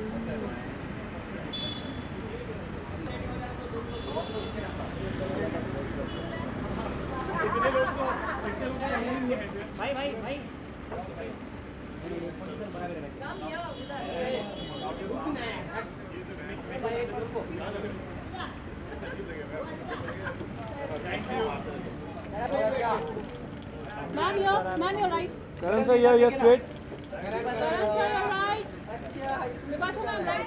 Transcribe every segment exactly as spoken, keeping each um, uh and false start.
भाई भाई भाई Ma'am, you're, ma'am, you're right. Karan sir, you're, you're straight. Karan sir, you're right. Bipasha ma'am, right.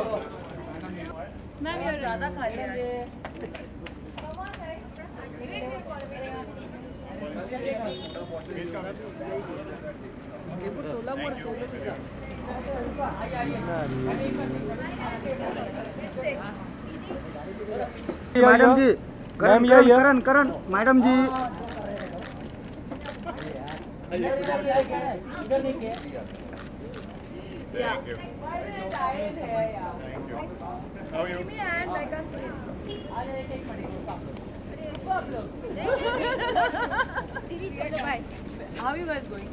Ma'am, you're ज़्यादा खा लिया। Madam ji, Karan Karan Karan madam ji. Thank you. How are you? How are you guys going?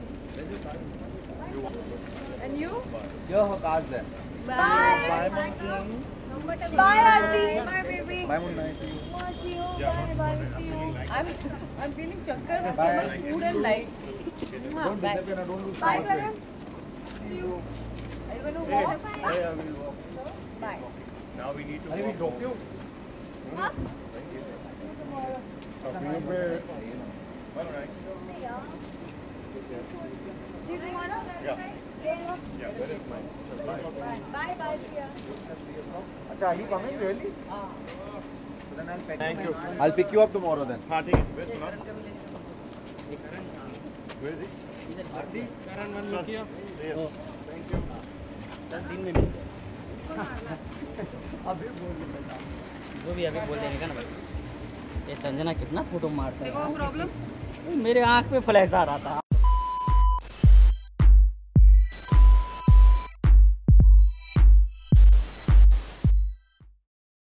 And you? Yo, Hakash there. Bye. Bye, monkey. Bye, Auntie. Bye, baby. Bye, Munna. See you. See you. Bye, bye. See you. I'm, I'm feeling chakkar with so much food and light. Don't Bye. disappear. Don't lose Bye, sight. Karan. See you. Are you going to walk? Hey, I will walk. Bye. Now we need to. Are we drop you? Huh? Do you want to? Yeah. Yeah, that is mine. Bye, bye. See ya. Achha, are you coming really? So then I'll pick Thank you. I'll pick you up tomorrow then. हाँ ठीक है. Where's Kunal? Where is he? Karan one look here. There. Thank you. दस दिन में मिल जाए। अभी बोल जो भी अभी बोल देने का ना भाई। ये संजना कितना फोटो मारता है। प्रॉब्लम? मेरे आँख पे फ्लैश आ रहा था।